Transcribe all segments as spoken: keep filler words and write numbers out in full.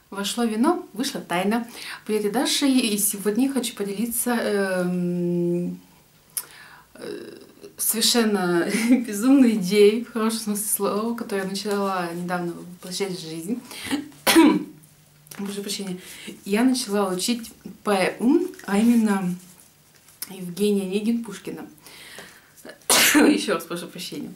Вошло вино, вышла тайна. Привет, я Даша, и сегодня хочу поделиться эм, э, совершенно безумной идеей, в хорошем смысле слова, которую я начала недавно воплощать в жизнь. Прошу прощения. Я начала учить поэму, а именно Евгения Онегин Пушкина. Еще раз прошу прощения.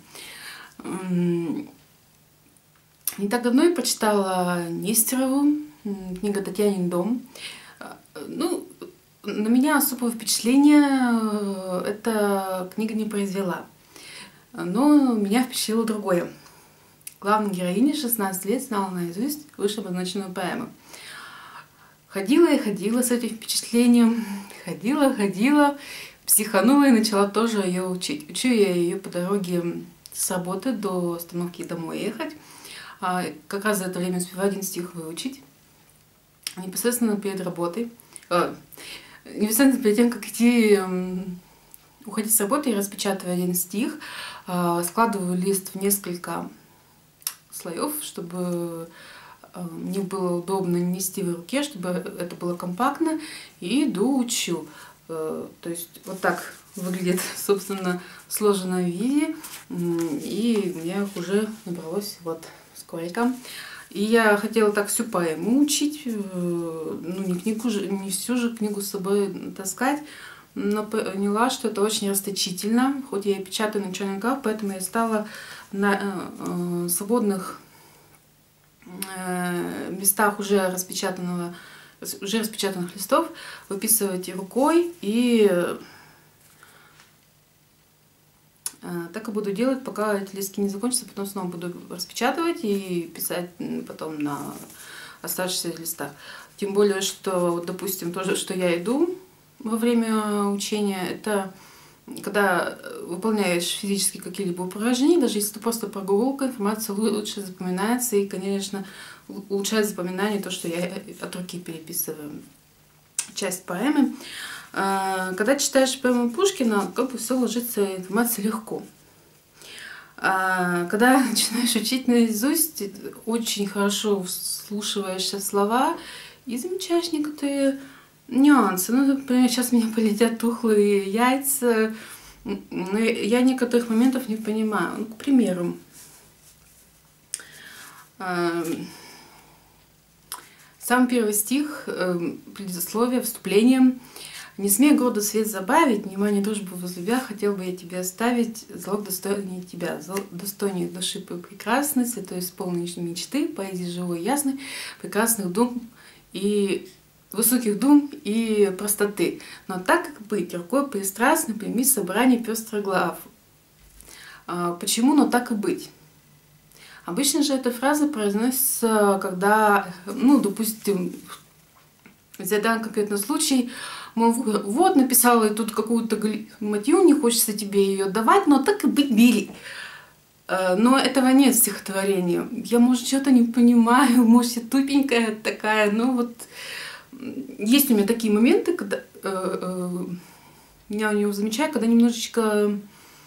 Не так давно я прочитала Нестерову, книга «Татьянин дом». Ну, на меня особого впечатления эта книга не произвела. Но меня впечатлило другое. Главная героиня шестнадцать лет знала наизусть вышеобозначенную поэму. Ходила и ходила с этим впечатлением, ходила, ходила, психанула и начала тоже ее учить. Учу я ее по дороге с работы до остановки домой ехать. А как раз за это время успеваю один стих выучить. Непосредственно перед работой, э, непосредственно перед тем, как идти, э, уходить с работы, я распечатываю один стих, э, складываю лист в несколько слоев, чтобы э, мне было удобно нести в руке, чтобы это было компактно, и иду учу. Э, то есть вот так выглядит, собственно, в сложенном виде, и у меня их уже набралось вот сколько. И я хотела так всю поэму учить, ну не книгу, не всю же книгу с собой таскать, но поняла, что это очень расточительно, хоть я и печатаю на черновиках, поэтому я стала на э, свободных э, местах уже распечатанного, уже распечатанных листов выписывать рукой, и так и буду делать, пока эти листки не закончатся, потом снова буду распечатывать и писать потом на оставшихся листах. Тем более, что, допустим, то, что я иду во время учения, это когда выполняешь физически какие-либо упражнения, даже если это просто прогулка, информация лучше запоминается, и, конечно, улучшает запоминание то, что я от руки переписываю часть поэмы. Когда читаешь поэму Пушкина, как бы все ложится, информация легко. А когда начинаешь учить наизусть, очень хорошо вслушиваешься в слова и замечаешь некоторые нюансы. Ну, например, сейчас у меня полетят тухлые яйца, но я некоторых моментов не понимаю. Ну, к примеру, самый первый стих, предисловие, вступление. «Не смей гордо свет забавить, внимание дружбу возлюбя, хотел бы я тебе оставить залог достойнее тебя, достойнее души прекрасной, святой исполненной мечты, поэзии живой и ясной, прекрасных дум и высоких дум и простоты. Но так как быть, рукой пристрастно прими собрание пестрых глав». Почему «но так и быть»? Обычно же эта фраза произносится, когда, ну, допустим, взять данный конкретный случай, мол, вот, написала я тут какую-то галиматью, не хочется тебе ее давать, но так и быть, бери. Но этого нет в стихотворении. Я, может, что-то не понимаю, может, я тупенькая такая, но вот есть у меня такие моменты, когда э, э, я у него замечаю, когда немножечко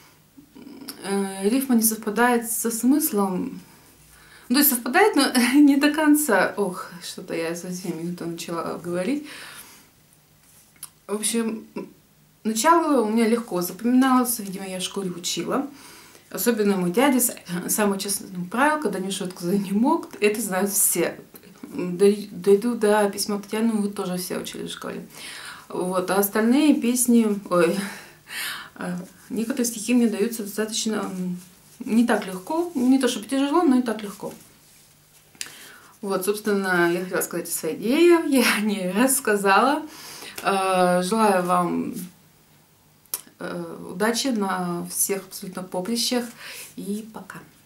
э, рифма не совпадает со смыслом. Ну, то есть совпадает, но не до конца. Ох, что-то я совсем не то начала говорить. В общем, начало у меня легко запоминалось, видимо, я в школе учила. Особенно мой дядя, самое честное правило, когда не шутку за не мог, это знают все. Дойду до письма Татьяны, вы тоже все учили в школе. Вот, а остальные песни, ой, некоторые стихи мне даются достаточно не так легко, не то чтобы тяжело, но и так легко. Вот, собственно, я хотела сказать о своей идее, я не рассказала. Желаю вам удачи на всех абсолютно поприщах и пока.